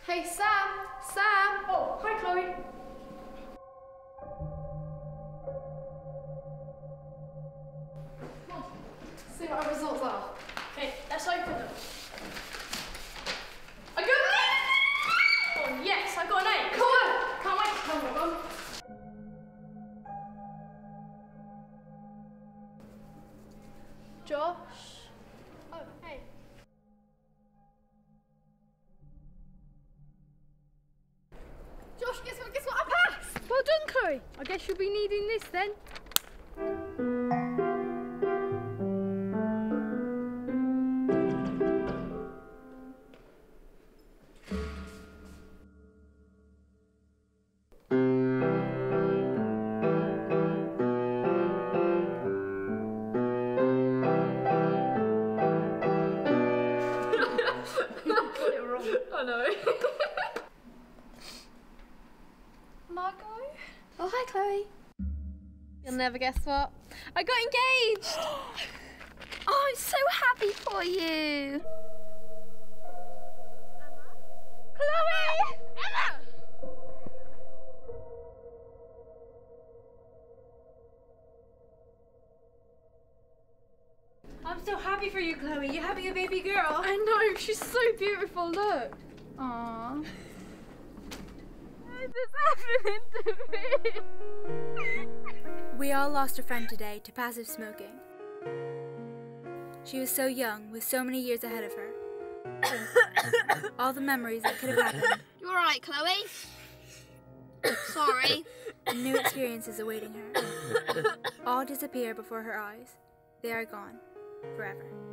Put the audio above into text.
Hey, Sam! Sam! Oh, hi, Chloe. Come on, see what our results are. Okay, let's open them. I got an A! Oh, yes, I got an A. Come on! Can't wait to tell everyone. Josh? Oh, hey. Josh, guess what? I passed! Well done, Chloe. I guess you'll be needing this then. Got it wrong. I know. Margot? Oh, hi, Chloe. You'll never guess what. I got engaged! Oh, I'm so happy for you. Chloe! Emma! I'm so happy for you, Chloe. You're having a baby girl. I know, she's so beautiful, look. Aww. What is happening to me? We all lost a friend today to passive smoking. She was so young, with so many years ahead of her. All the memories that could have happened, You alright, Chloe? Sorry. and new experiences awaiting her. All disappear before her eyes. They are gone, forever.